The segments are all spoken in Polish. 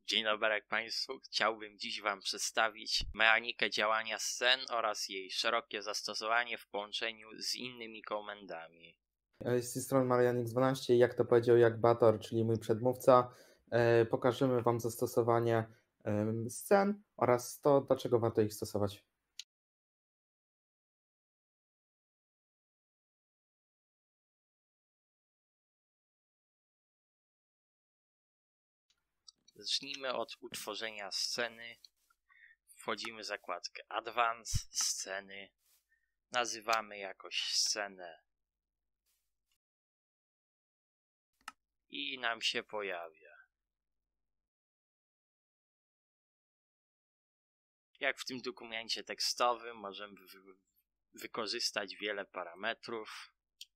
Dzień dobry Państwu, chciałbym dziś Wam przedstawić mechanikę działania scen oraz jej szerokie zastosowanie w połączeniu z innymi komendami. Z tej strony Marianix12, jak to powiedział Bator, czyli mój przedmówca, pokażemy Wam zastosowanie scen oraz to, dlaczego warto ich stosować. Zacznijmy od utworzenia sceny. Wchodzimy w zakładkę Advanced, sceny. Nazywamy jakoś scenę. I nam się pojawia. Jak w tym dokumencie tekstowym możemy wykorzystać wiele parametrów.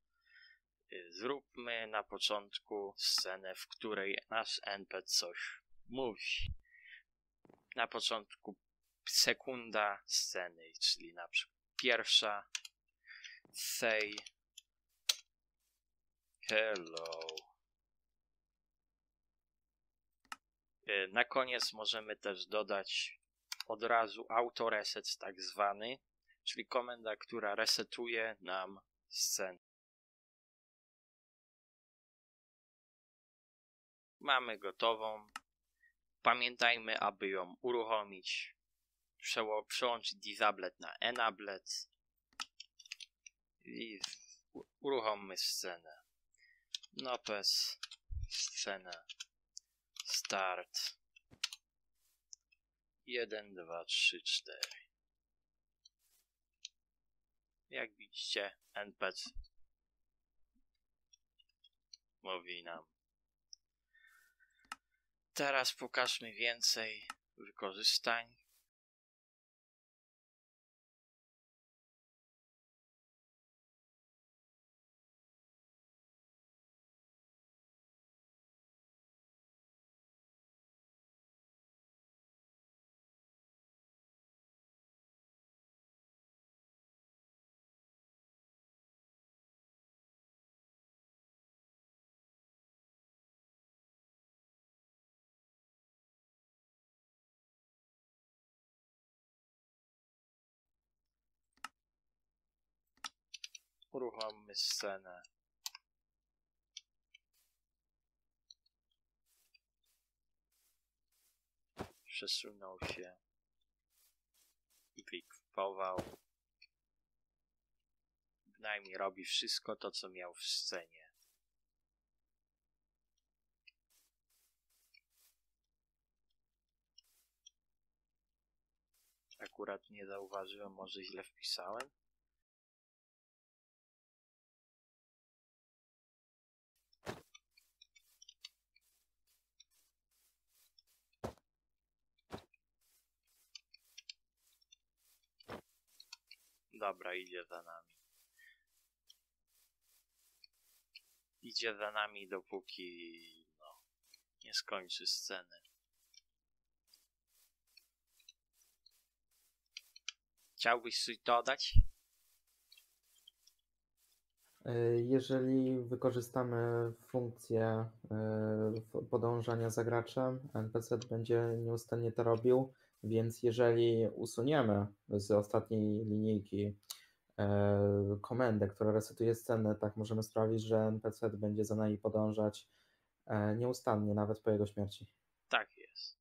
Zróbmy na początku scenę, w której nasz NPC coś mówi. Na początku sekunda sceny, czyli na przykład pierwsza. Say hello. Na koniec możemy też dodać od razu autoreset tak zwany, czyli komenda, która resetuje nam scenę. Mamy gotową. Pamiętajmy, aby ją uruchomić, przełączyć disabled na enabled i uruchommy scenę. Nopes, scena, start. 1, 2, 3, 4. Jak widzicie, NPC mówi nam. Teraz pokażmy więcej wykorzystań. Uruchommy scenę. Przesunął się. Wykwipował. Bynajmniej robi wszystko to, co miał w scenie. Akurat nie zauważyłem, może źle wpisałem. Dobra, idzie za nami. Idzie za nami, dopóki nie skończy sceny. Chciałbyś coś dodać? Jeżeli wykorzystamy funkcję podążania za graczem, NPC będzie nieustannie to robił, więc jeżeli usuniemy z ostatniej linijki komendę, która resetuje scenę, tak możemy sprawić, że NPC będzie za nami podążać nieustannie, nawet po jego śmierci. Tak jest.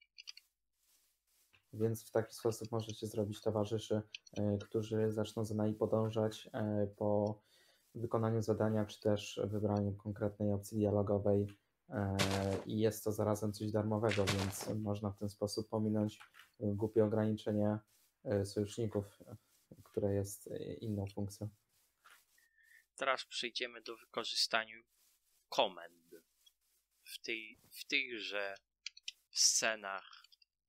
Więc w taki sposób możecie zrobić towarzyszy, którzy zaczną za nami podążać po wykonaniu zadania, czy też wybraniu konkretnej opcji dialogowej i jest to zarazem coś darmowego, więc można w ten sposób pominąć głupie ograniczenie sojuszników, które jest inną funkcją. Teraz przejdziemy do wykorzystania komend w tychże scenach.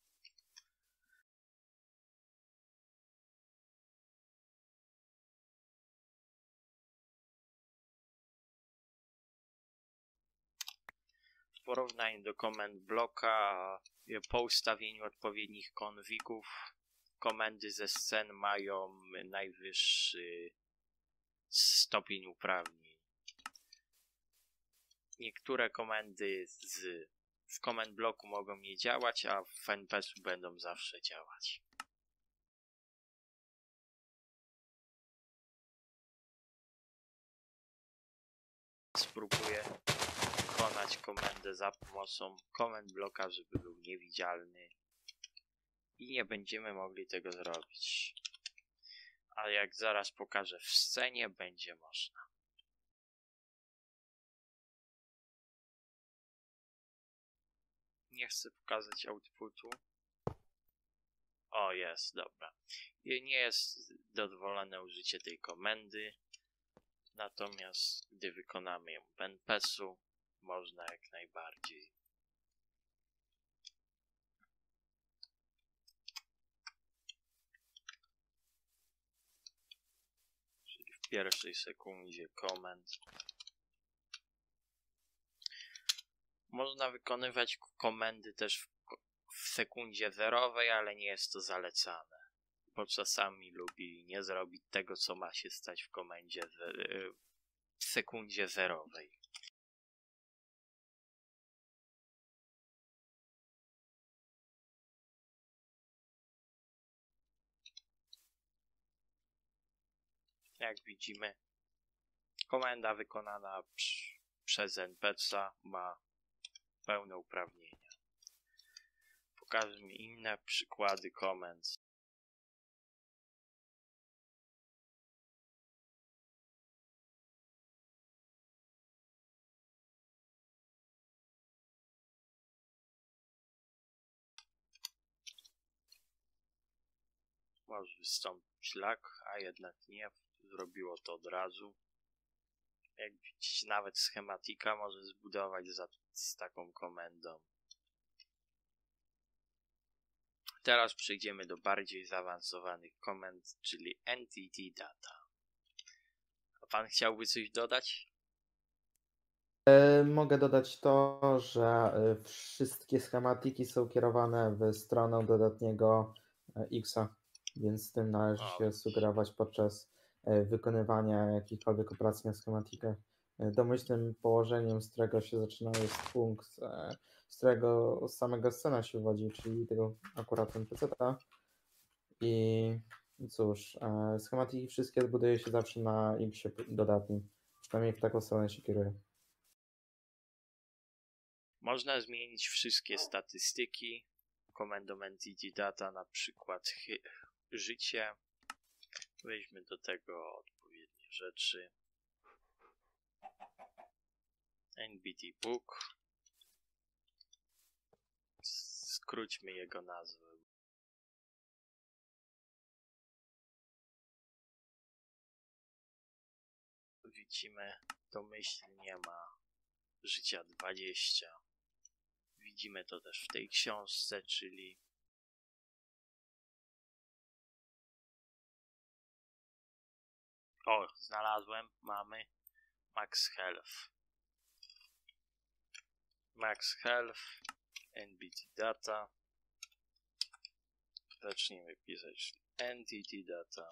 W porównaniu do komend bloka, po ustawieniu odpowiednich konfigów, komendy ze scen mają najwyższy stopień uprawnień. Niektóre komendy z w command bloku mogą nie działać, a w NPC będą zawsze działać. Spróbuję wykonać komendę za pomocą command bloka, żeby był niewidzialny i nie będziemy mogli tego zrobić. Ale jak zaraz pokażę w scenie, będzie można. Nie chcę pokazać outputu. O, jest, dobra. I nie jest dozwolone użycie tej komendy. Natomiast gdy wykonamy ją w NPC-u, można jak najbardziej. Czyli w pierwszej sekundzie komend. Można wykonywać komendy też w sekundzie zerowej, ale nie jest to zalecane. Bo czasami lubi nie zrobić tego, co ma się stać w komendzie w sekundzie zerowej. Jak widzimy, komenda wykonana przez NPC ma pełne uprawnienia. Pokażę mi inne przykłady komend. Może wystąpić lag, a jednak nie. Zrobiło to od razu. Jak widzicie, nawet schematika może zbudować z taką komendą. Teraz przejdziemy do bardziej zaawansowanych komend, czyli Entity Data. A pan chciałby coś dodać? Mogę dodać to, że wszystkie schematiki są kierowane w stronę dodatniego X-a, więc z tym należy się sugerować podczas wykonywania jakichkolwiek operacji na schematikach. Domyślnym położeniem, z którego się zaczyna, jest punkt, z którego samego scena się wywodzi, czyli tego akurat NPC-a. I cóż, schematiki wszystkie buduje się zawsze na X-ie dodatnim. Przynajmniej w taką stronę się kieruje. Można zmienić wszystkie statystyki komendą Entity Data, na przykład życie. Weźmy do tego odpowiednie rzeczy. NBT Book. Skróćmy jego nazwę. Widzimy, domyślnie ma życia 20. Widzimy to też w tej książce, czyli znalazłem, mamy Max Health. Max Health, NBT Data. Zacznijmy pisać Entity Data.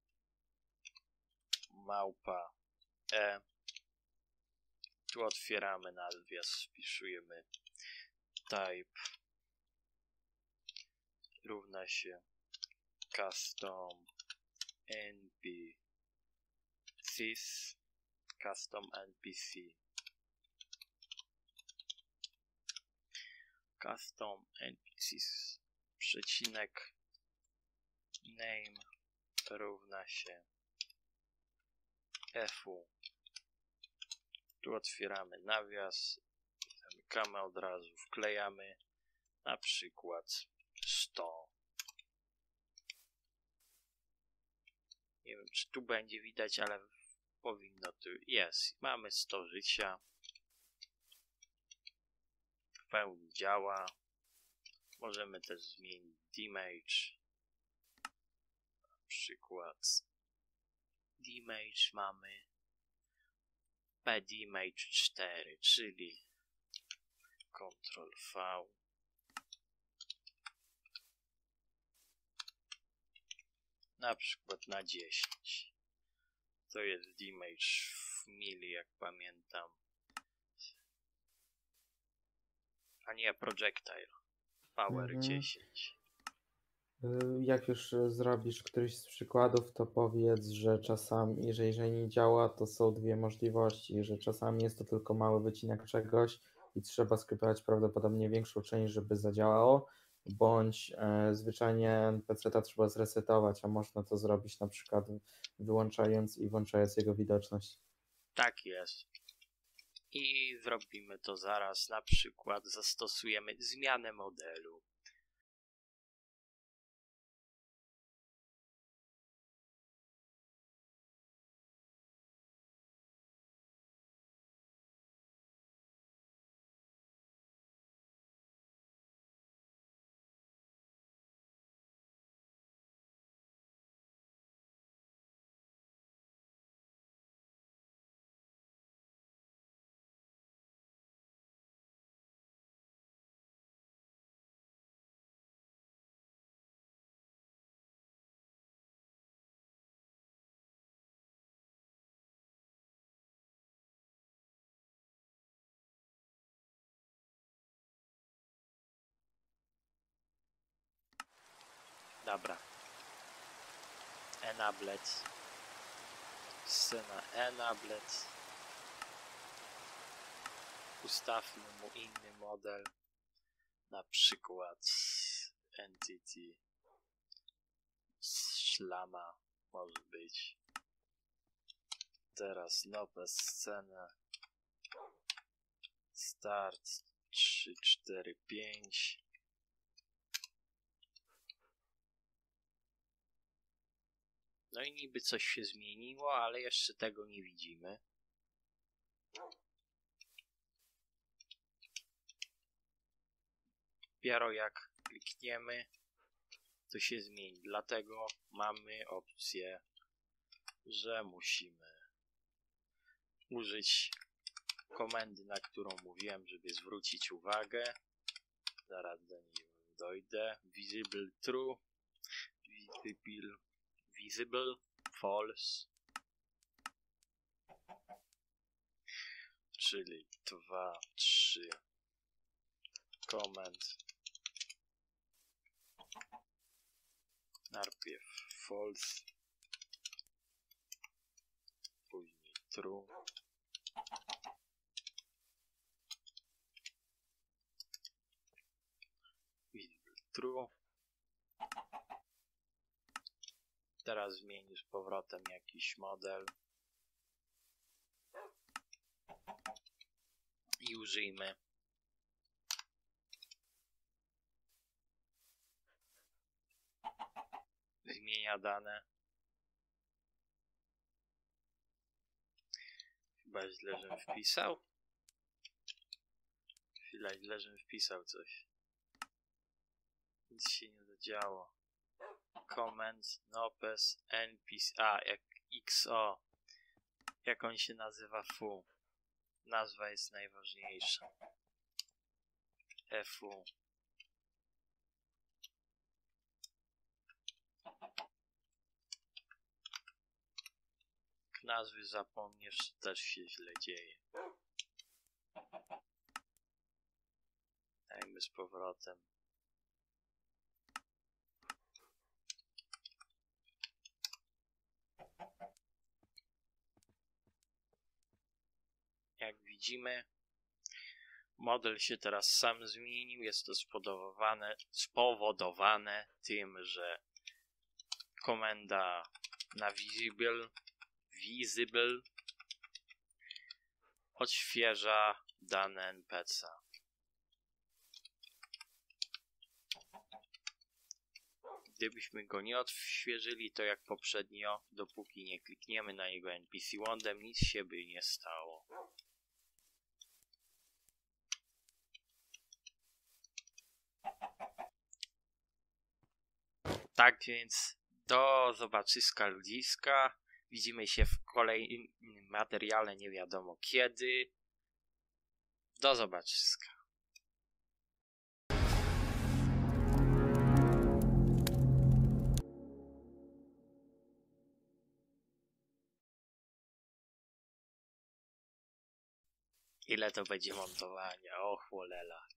Małpa E. Tu otwieramy nawias, wpisujemy type równa się custom npcs custom npc custom npcs przecinek name równa się fu. Tu otwieramy nawias, zamykamy od razu, wklejamy na przykład 100. Nie wiem, czy tu będzie widać, ale powinno tu jest. Mamy 100 życia. W pełni działa. Możemy też zmienić damage. Na przykład damage mamy damage 4, czyli Ctrl V. Na przykład na 10. To jest damage w mili, jak pamiętam. a nie projectile. Power 10. Jak już zrobisz któryś z przykładów, to powiedz, że czasami, że jeżeli nie działa, to są dwie możliwości, że czasami jest to tylko mały wycinek czegoś i trzeba skryptować prawdopodobnie większą część, żeby zadziałało, bądź zwyczajnie NPC-ta trzeba zresetować, a można to zrobić na przykład wyłączając i włączając jego widoczność. Tak jest. I zrobimy to zaraz. Na przykład zastosujemy zmianę modelu. Dobra. Enabled. Scena enabled. Ustawmy mu inny model. Na przykład entity szlama może być. Teraz nowe scena. Start 3, 4, 5. No i niby coś się zmieniło, ale jeszcze tego nie widzimy. Dopiero jak klikniemy, to się zmieni. Dlatego mamy opcję, że musimy użyć komendy, na którą mówiłem, żeby zwrócić uwagę. Zaraz do niej dojdę. Visible true, visible false, czyli 2, 3 comment. Najpierw false, później true. Visible true. Teraz zmieni z powrotem jakiś model i użyjmy zmienia dane. Chyba źle, żem wpisał. Chwila, źle, żem wpisał coś. Nic się nie zadziało. Comment, nopes, npc, jak xo. Jak on się nazywa? Fu. Nazwa jest najważniejsza. fu. Nazwy zapomniesz, też się źle dzieje. Dajmy z powrotem. Jak widzimy, model się teraz sam zmienił. Jest to spowodowane tym, że komenda na visible odświeża dane NPC-a. Gdybyśmy go nie odświeżyli, to jak poprzednio, dopóki nie klikniemy na jego NPC wandem, nic się by nie stało. Tak więc do zobaczyska ludziska. Widzimy się w kolejnym materiale, nie wiadomo kiedy. Do zobaczyska. Ile to będzie montowania? O chłolela.